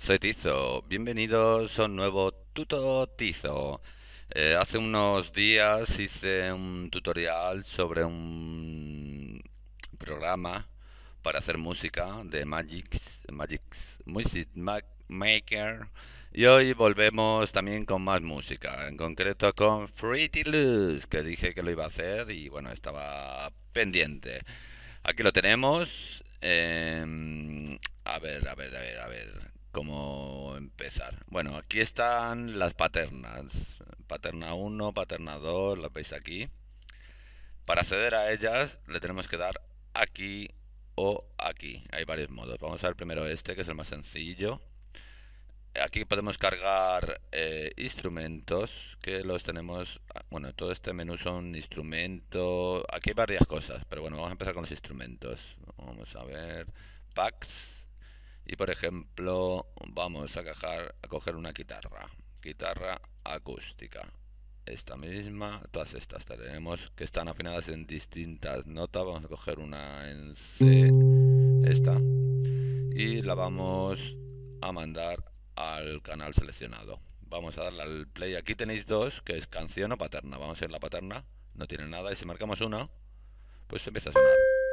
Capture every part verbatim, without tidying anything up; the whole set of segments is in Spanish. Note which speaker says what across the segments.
Speaker 1: soy Tizo. Bienvenidos a un nuevo Tuto Tizo. Eh, hace unos días hice un tutorial sobre un programa para hacer música de Magix, Magix Music Ma- Maker. Y hoy volvemos también con más música, en concreto con Fruity Loops, que dije que lo iba a hacer y bueno, estaba pendiente. Aquí lo tenemos. Em, a ver, a ver, a ver, a ver. ¿Cómo empezar? Bueno, aquí están las paternas. Paterna uno, paterna dos, las veis aquí. Para acceder a ellas le tenemos que dar aquí o aquí. Hay varios modos. Vamos a ver primero este, que es el más sencillo. Aquí podemos cargar eh, instrumentos que los tenemos. Bueno, todo este menú son instrumentos. Aquí hay varias cosas, pero bueno, vamos a empezar con los instrumentos. Vamos a ver packs. Y por ejemplo, vamos a, cajar, a coger una guitarra. Guitarra acústica. Esta misma, todas estas tenemos que están afinadas en distintas notas. Vamos a coger una en C, esta, y la vamos a mandar al canal seleccionado. Vamos a darle al play. Aquí tenéis dos, que es canción o paterna. Vamos a ir a la paterna, no tiene nada. Y si marcamos una, pues empieza a sonar.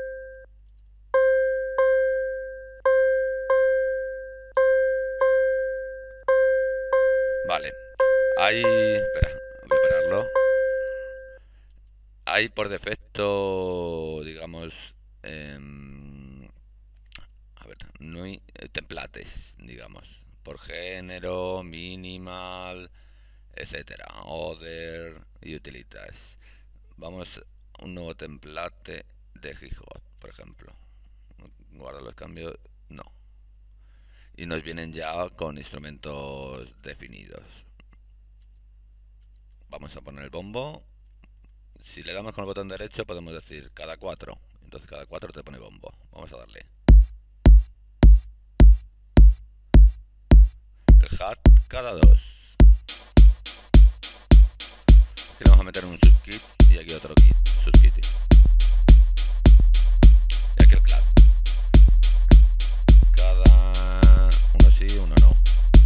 Speaker 1: Vale. Hay... Espera, voy a pararlo. Hay por defecto, digamos... Eh, a ver, no hay eh, templates, digamos. Por género, minimal, etcétera, other y utilitas. Vamos a un nuevo template de hi-hat, por ejemplo. Guarda los cambios, no. Y nos vienen ya con instrumentos definidos. Vamos a poner el bombo. Si le damos con el botón derecho podemos decir cada cuatro. Entonces cada cuatro te pone bombo. Vamos a darle. El hat cada dos. Aquí le vamos a meter un subkit y aquí otro kit, subkit. Y aquí el clap. Cada uno sí, uno no.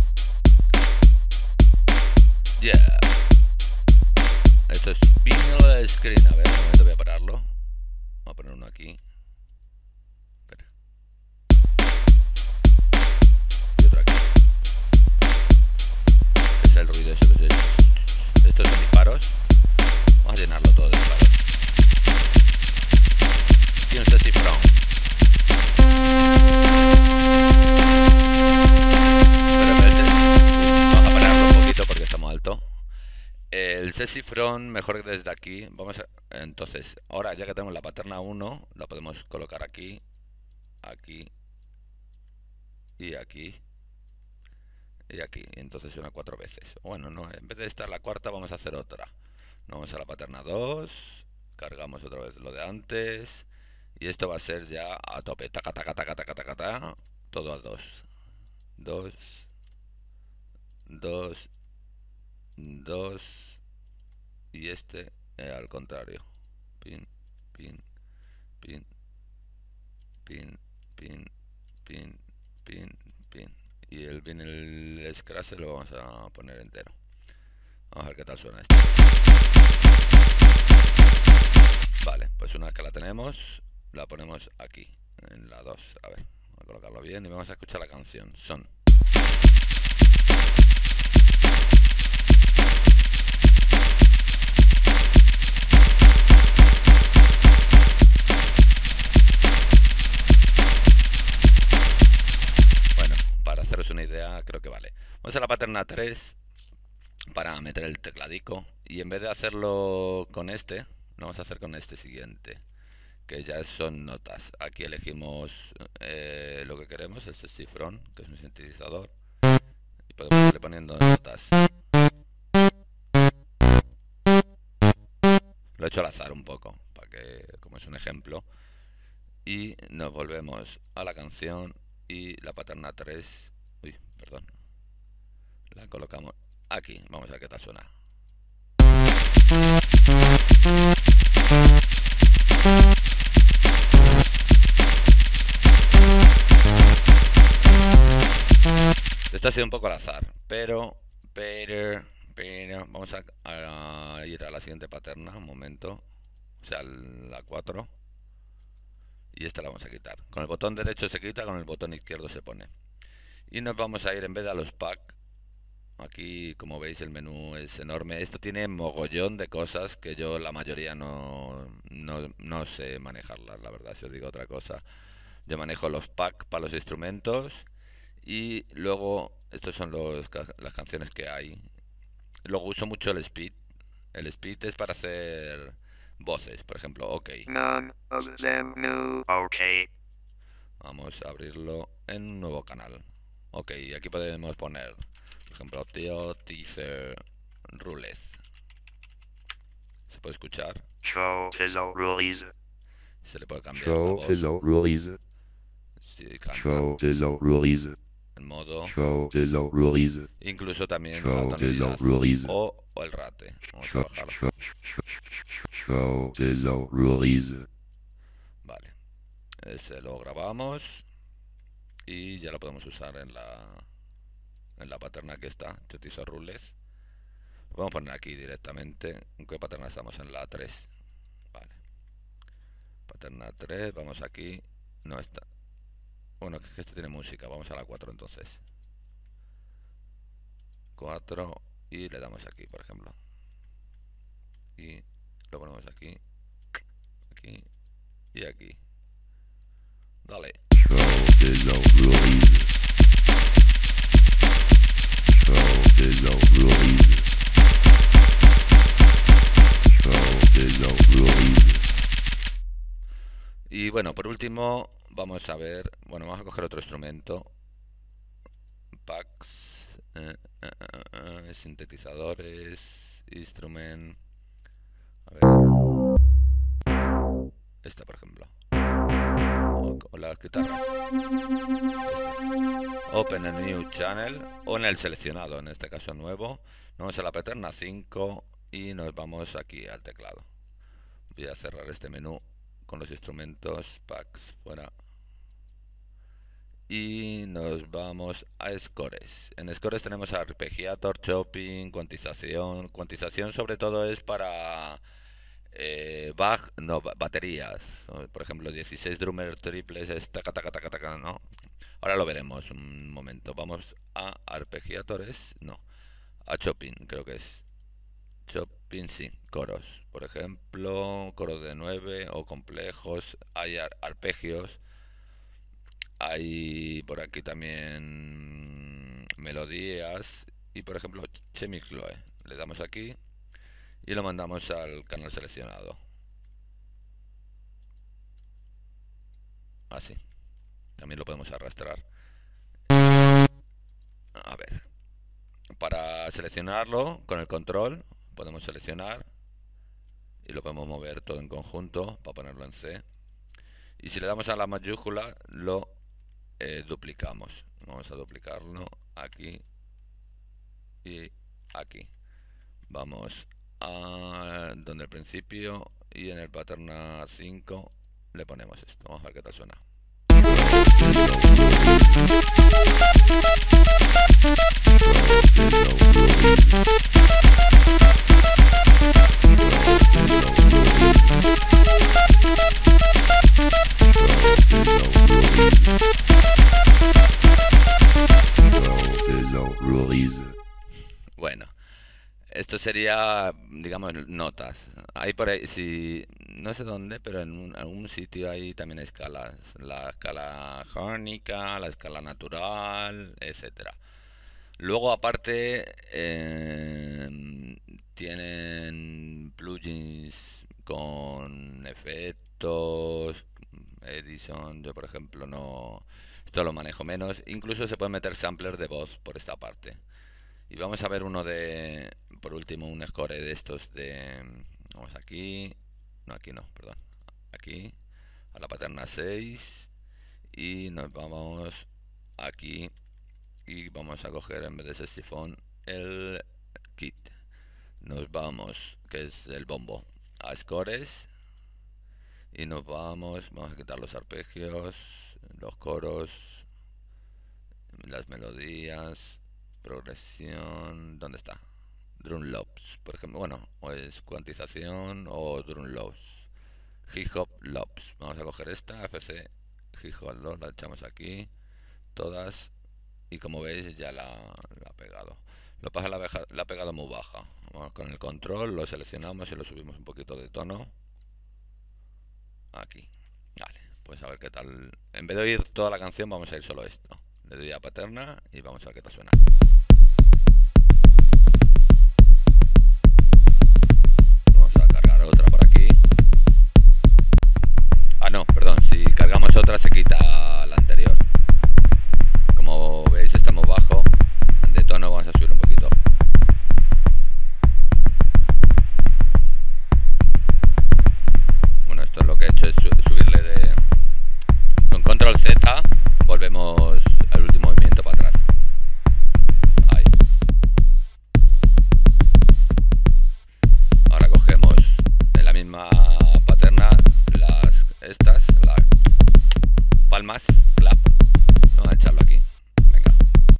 Speaker 1: Yeah. Esto es vinyl screen. A ver, un momento, voy a pararlo. Vamos a poner uno aquí. Espera. Y otro aquí. Es el ruido ese que es. Estos son disparos. Vamos a llenarlo todo de disparos. Y un sexy front. Vamos a pararlo un poquito porque está muy alto. El sexy front mejor que desde aquí. Vamos a, entonces, ahora ya que tenemos la paterna uno, la podemos colocar aquí, aquí y aquí y aquí. Y entonces suena cuatro veces. Bueno, no, en vez de esta la cuarta vamos a hacer otra. Vamos a la paterna dos, cargamos otra vez lo de antes y esto va a ser ya a tope. Taca, taca, taca, taca, taca, taca. Todo a dos. Dos. Dos. Dos. Y este eh, al contrario. Pin, pin, pin, pin, pin, pin, pin, pin. Y el vinyl scratch lo vamos a poner entero. Vamos a ver qué tal suena esto. Vale, pues una vez que la tenemos, la ponemos aquí, en la dos. A ver, vamos a colocarlo bien y vamos a escuchar la canción. Son. Bueno, para haceros una idea, creo que vale. Vamos a la paterna tres para meter el tecladico. Y en vez de hacerlo con este, lo vamos a hacer con este siguiente, que ya son notas. Aquí elegimos eh, lo que queremos, el sexy front, que es un sintetizador, y podemos irle poniendo notas. Lo he hecho al azar un poco, para que, como es un ejemplo. Y nos volvemos a la canción y la paterna tres, uy, perdón, la colocamos aquí. Vamos a ver qué tal suena. Esto ha sido un poco al azar, pero, pero, pero, vamos a, a ir a la siguiente paterna, un momento, o sea, la cuatro, y esta la vamos a quitar. Con el botón derecho se quita, con el botón izquierdo se pone. Y nos vamos a ir, en vez de a los pack, aquí como veis el menú es enorme. Esto tiene mogollón de cosas que yo la mayoría no, no, no sé manejarlas, la verdad, si os digo otra cosa. Yo manejo los pack para los instrumentos y luego estos son los, las canciones que hay. Luego uso mucho el speed. El speed es para hacer voces, por ejemplo, ok.
Speaker 2: None of them knew. Okay.
Speaker 1: Vamos a abrirlo en un nuevo canal. Ok, aquí podemos poner, por ejemplo, Tío Teaser Rulez. Se puede escuchar.
Speaker 2: Show Tizzo Rulies.
Speaker 1: Se le puede cambiar la
Speaker 3: Show
Speaker 1: voz.
Speaker 3: Tizzo Rulies.
Speaker 1: Si canta
Speaker 3: Show Tizzo Rulies.
Speaker 1: en modo.
Speaker 3: Show Tizzo Rulies.
Speaker 1: Incluso también
Speaker 3: Show
Speaker 1: la
Speaker 3: Tizzo
Speaker 1: tonalidad.
Speaker 3: Rulies.
Speaker 1: O, o el rate. Vamos a
Speaker 3: Show
Speaker 1: bajarlo.
Speaker 3: Show Tizzo Rulies.
Speaker 1: Vale. Ese lo grabamos. Y ya lo podemos usar en la en la paterna que está, Tío Teaser Rulez. Lo vamos a poner aquí directamente. ¿En qué paterna estamos? En la tres. Vale. Paterna tres, vamos aquí. No está. Bueno, que este tiene música. Vamos a la cuatro entonces. cuatro y le damos aquí, por ejemplo. Y lo ponemos aquí. Aquí. Y aquí. Dale.
Speaker 3: Show Tizzo Rulies. Show Tizzo Rulies. Show Tizzo Rulies.
Speaker 1: Y bueno, por último, vamos a ver. Bueno, vamos a coger otro instrumento. Packs. Eh, eh, eh, eh, sintetizadores. Instrument. A ver. Esta, por ejemplo. O, o las guitarras. Open a new channel. O en el seleccionado, en este caso nuevo. Vamos a la paterna cinco. Y nos vamos aquí al teclado. Voy a cerrar este menú con los instrumentos. Packs fuera. Y nos vamos a Scores. En Scores tenemos arpeggiator, chopping, cuantización. Cuantización sobre todo es para eh, bag, no, baterías. Por ejemplo, dieciséis drummer triples es taca, taca, taca, taca, ¿no? Ahora lo veremos un momento. Vamos a arpeggiatores, no, a chopping, creo que es. Chopping, sí, coros. Por ejemplo, coros de nueve o complejos. Hay ar arpegios. Hay por aquí también melodías. Y por ejemplo, Chemicloe. Le damos aquí y lo mandamos al canal seleccionado. Así. También lo podemos arrastrar. A ver. Para seleccionarlo con el control, podemos seleccionar y lo podemos mover todo en conjunto para ponerlo en C. Y si le damos a la mayúscula, lo eh, duplicamos. Vamos a duplicarlo aquí y aquí. Vamos a donde el principio y en el paterna cinco le ponemos esto. Vamos a ver qué tal suena. Bueno, esto sería, digamos, notas. Hay por ahí, si no sé dónde, pero en un, algún sitio hay también escalas. La escala jónica, la escala natural, etcétera. Luego, aparte, eh, tienen plugins con efectos, Edison. Yo, por ejemplo, no. Esto lo manejo menos. Incluso se puede meter sampler de voz por esta parte. Y vamos a ver uno de, por último, un score de estos de, vamos aquí, no, aquí no, perdón, aquí, a la paterna seis, y nos vamos aquí, y vamos a coger en vez de ese sifón el kit. Nos vamos, que es el bombo, a scores, y nos vamos, vamos a quitar los arpegios, los coros, las melodías, progresión, ¿dónde está? Drum loops, por ejemplo, bueno, o es cuantización o drum loops. Hip hop loops. Vamos a coger esta, F C hip hop loops, la echamos aquí, todas, y como veis ya la, la ha pegado. Lo pasa la, la ha pegado muy baja. Vamos con el control, lo seleccionamos y lo subimos un poquito de tono. Aquí. Vale, pues a ver qué tal. En vez de oír toda la canción, vamos a ir solo esto. Le doy a paterna y vamos a ver qué tal suena. Vamos a cargar otra por aquí. Ah, no, perdón. Si cargamos otra se quita la anterior. Como veis estamos bajo. De tono vamos a subir un poquito. Bueno, esto es lo que he hecho, es subirle de... Con control Z volvemos al último movimiento para atrás. Ahí. Ahora cogemos en la misma paterna las estas, las palmas, clap. Vamos a echarlo aquí. Venga.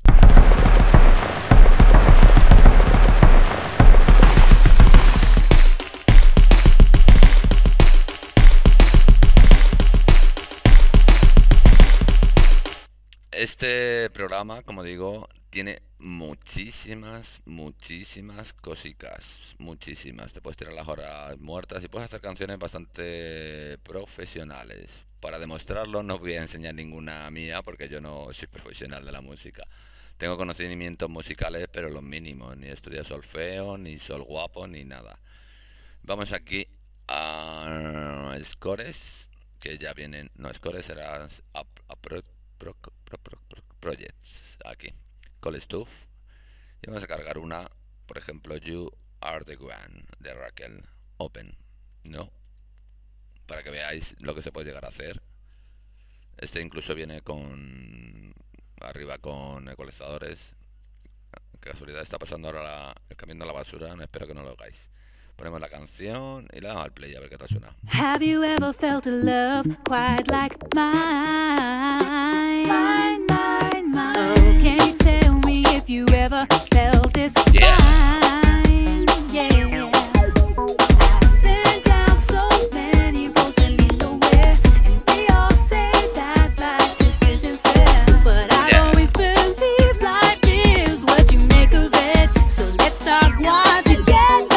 Speaker 1: Este programa, como digo, tiene muchísimas, muchísimas cositas, muchísimas. Te puedes tirar las horas muertas y puedes hacer canciones bastante profesionales. Para demostrarlo no voy a enseñar ninguna mía porque yo no soy profesional de la música. Tengo conocimientos musicales, pero los mínimos. Ni estudié solfeo, ni sol guapo, ni nada. Vamos aquí a Scores, que ya vienen... No, Scores será a, a pro, pro, pro, pro, pro, Projects. Aquí. Call Stuff. Y vamos a cargar una, por ejemplo, You Are the One, de Raquel. Open. ¿No? Para que veáis lo que se puede llegar a hacer. Este incluso viene con... arriba con ecualizadores. Qué casualidad, está pasando ahora la, el camión de la basura. No, espero que no lo hagáis. Ponemos la canción y le damos al play a ver qué tal suena.
Speaker 4: Have you ever felt a love quite like mine? Mine, mine, mine. Oh, can you tell me if you ever felt this
Speaker 1: Yeah.
Speaker 4: fine? Yeah. I've been down so many roads and lead nowhere, and they all say that life just isn't fair. But I've
Speaker 1: Yeah.
Speaker 4: always believed life is what you make of it. So let's start one together.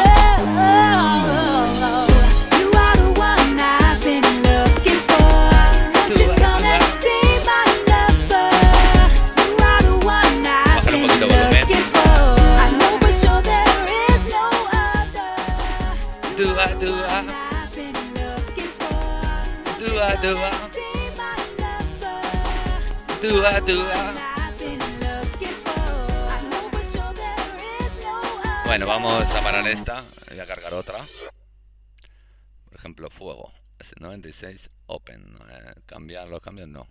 Speaker 4: You are the one I've been looking for. To come and be my lover. You are the one I've
Speaker 1: Bájale un
Speaker 4: been
Speaker 1: poquito el volumen.
Speaker 4: looking for. I know for sure there is no other.
Speaker 1: Dua, dua,
Speaker 4: I've been looking for.
Speaker 1: dua, dua,
Speaker 4: Be my lover.
Speaker 1: dua, dua.
Speaker 4: I've been looking for. I know for sure there is no other.
Speaker 1: Bueno, vamos a parar esta. Voy a cargar otra. Por ejemplo, fuego. Es noventa y seis open. Eh, cambiar los cambios, no.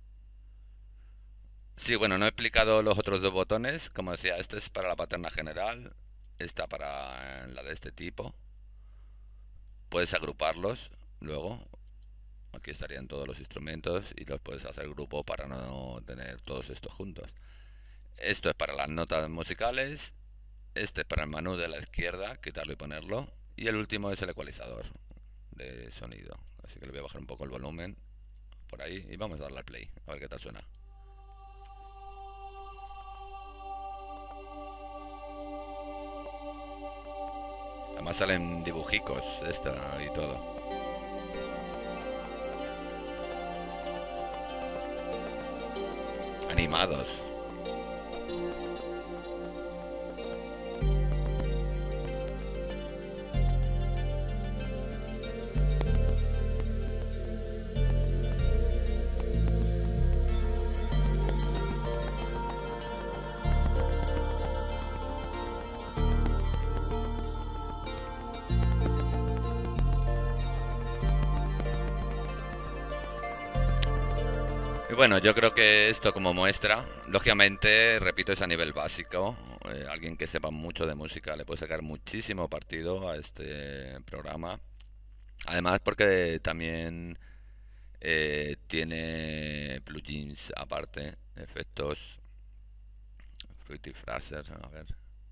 Speaker 1: Sí, bueno, no he explicado los otros dos botones. Como decía, este es para la paterna general. Esta para la de este tipo. Puedes agruparlos luego. Aquí estarían todos los instrumentos y los puedes hacer grupo para no tener todos estos juntos. Esto es para las notas musicales. Este es para el menú de la izquierda, quitarlo y ponerlo. Y el último es el ecualizador de sonido. Así que le voy a bajar un poco el volumen por ahí y vamos a darle al play, a ver qué tal suena. Además salen dibujicos esta y todo. Animados. Y bueno, yo creo que esto como muestra, lógicamente, repito, es a nivel básico. Eh, alguien que sepa mucho de música le puede sacar muchísimo partido a este programa. Además, porque también eh, tiene plugins aparte, efectos, Equity Fraser, a ver.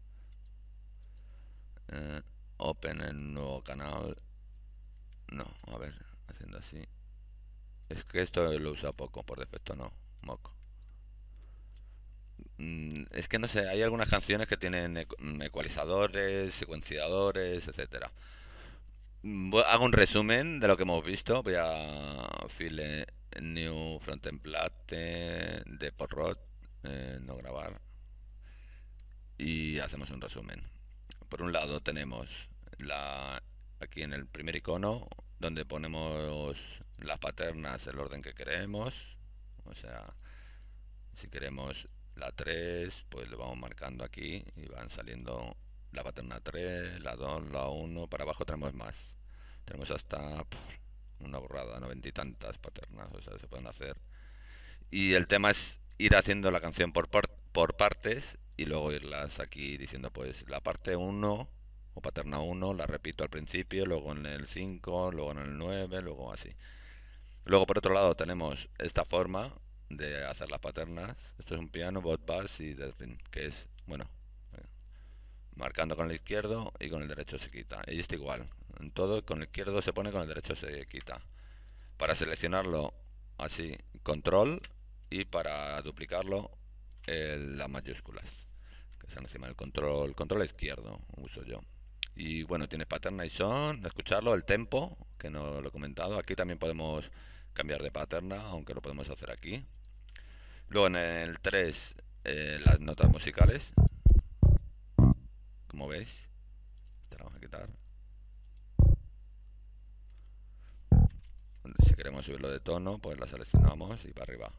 Speaker 1: Eh, open el nuevo canal. No, a ver, haciendo así. Es que esto lo usa poco, por defecto no, moco. Mm, es que no sé, hay algunas canciones que tienen ecu- mm, ecualizadores, secuenciadores, etcétera. Mm, vo- Hago un resumen de lo que hemos visto. Voy a file new front template de porrot, eh, no grabar, y hacemos un resumen. Por un lado tenemos la aquí en el primer icono donde ponemos las paternas el orden que queremos. O sea, si queremos la tres, pues lo vamos marcando aquí y van saliendo la paterna tres, la dos, la uno. Para abajo tenemos más. Tenemos hasta pf, una borrada, noventa y tantas paternas, o sea, se pueden hacer. Y el tema es ir haciendo la canción por, par- por partes y luego irlas aquí diciendo, pues la parte uno o paterna uno la repito al principio, luego en el cinco, luego en el nueve, luego así. Luego por otro lado tenemos esta forma de hacer las paternas. Esto es un piano, bot bass y dead ring, que es, bueno, eh, marcando con el izquierdo y con el derecho se quita. Y está igual, en todo con el izquierdo se pone, con el derecho se quita. Para seleccionarlo así, control, y para duplicarlo eh, las mayúsculas que están encima del control, control izquierdo uso yo. Y bueno, tienes paterna y son, escucharlo, el tempo, que no lo he comentado. Aquí también podemos cambiar de paterna, aunque lo podemos hacer aquí. Luego en el tres, eh, las notas musicales, como veis. Te la vamos a quitar. Si queremos subirlo de tono, pues la seleccionamos y para arriba.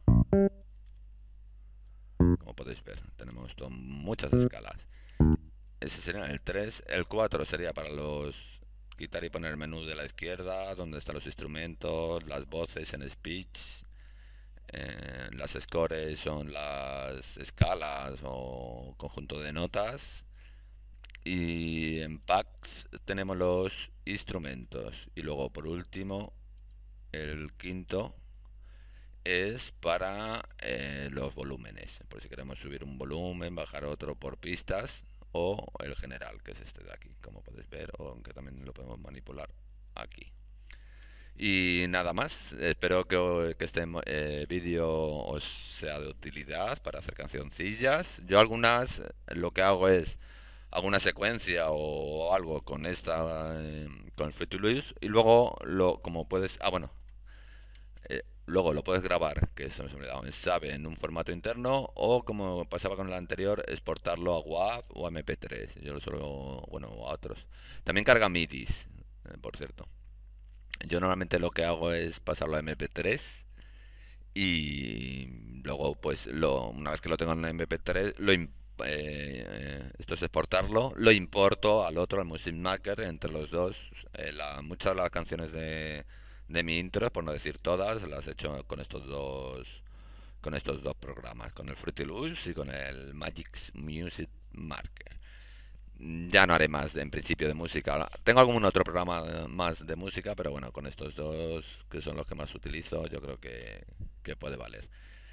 Speaker 1: Como podéis ver, tenemos to- muchas escalas. Ese sería el tres. El cuatro sería para los quitar y poner el menú de la izquierda, donde están los instrumentos, las voces en speech. Eh, las scores son las escalas o conjunto de notas. Y en packs tenemos los instrumentos. Y luego por último, el quinto es para eh, los volúmenes. Por si queremos subir un volumen, bajar otro por pistas, o el general, que es este de aquí, como podéis ver, o aunque también lo podemos manipular aquí. Y nada más, espero que, o- que este mo- eh, vídeo os sea de utilidad para hacer cancioncillas. Yo algunas, eh, lo que hago es alguna secuencia o algo con esta, eh, con el Fruity Loops, y luego lo, como puedes, ah bueno, eh, luego lo puedes grabar, que eso me ha olvidado, en Save en un formato interno, o como pasaba con el anterior, exportarlo a WAV o a M P tres. Yo lo suelo, bueno, o a otros. También carga MIDIs, eh, por cierto. Yo normalmente lo que hago es pasarlo a M P tres y luego, pues, lo, una vez que lo tengo en M P tres, lo im- eh, eh, esto es exportarlo, lo importo al otro, al Music Maker, entre los dos. Eh, la- muchas de las canciones de, de mi intro, por no decir todas, las he hecho con estos dos, con estos dos programas, con el Fruity Loops y con el Magic Music Maker. Ya no haré más de- en principio de música. Tengo algún otro programa eh, más de música, pero bueno, con estos dos que son los que más utilizo, yo creo que, que puede valer.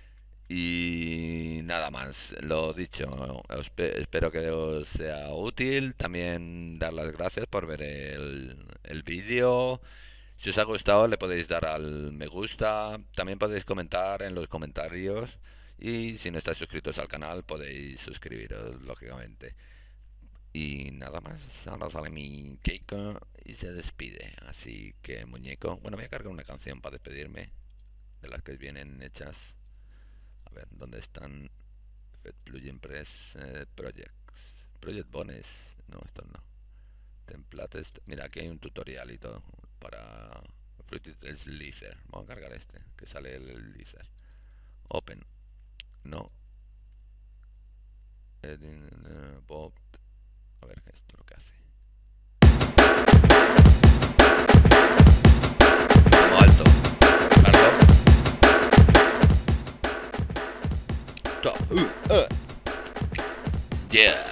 Speaker 1: Y nada más, lo dicho, os pe- espero que os sea útil. También dar las gracias por ver el, el vídeo. Si os ha gustado, le podéis dar al me gusta. También podéis comentar en los comentarios. Y si no estáis suscritos al canal, podéis suscribiros, lógicamente. Y nada más, ahora sale mi Keiko y se despide. Así que, muñeco, bueno, voy a cargar una canción para despedirme de las que vienen hechas. A ver, ¿dónde están? Fed Plugin Press eh, Projects. Project Bones. No, estos no. Templates. Mira, aquí hay un tutorial y todo para Fruity Slicer. Vamos a cargar este, que sale el Slicer. Open. No. Edit, eh, Bob. A ver qué esto lo que hace. Como alto. Bajarlo. To- uh, uh. Yeah.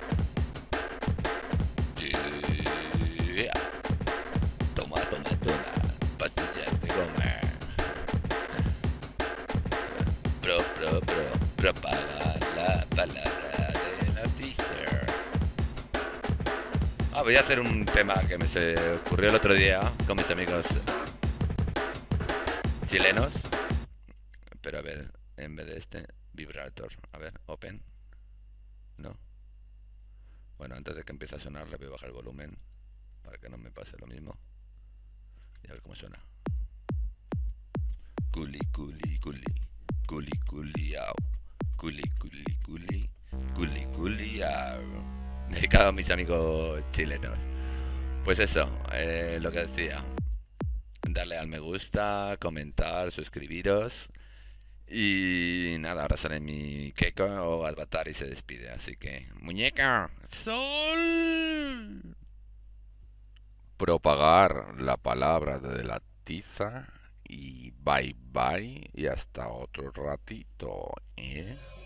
Speaker 1: Yeah. Toma, toma, toma. Pastillas de goma. Pro, pro, pro. Propaga la palabra. Ah, voy a hacer un tema que me se ocurrió el otro día con mis amigos chilenos. Pero a ver, en vez de este, vibrator. A ver, open. No. Bueno, antes de que empiece a sonar le voy a bajar el volumen para que no me pase lo mismo. Y a ver cómo suena. Culi, culi, culi. Culi, culi, au. Culi, culi, culi. Culi, culi, au. Dedicado a mis amigos chilenos. Pues eso, eh, lo que decía. Darle al me gusta, comentar, suscribiros. Y nada, ahora sale mi Keiko o Avatar y se despide. Así que, muñeca, sol. Propagar la palabra de la tiza. Y bye bye. Y hasta otro ratito, ¿eh?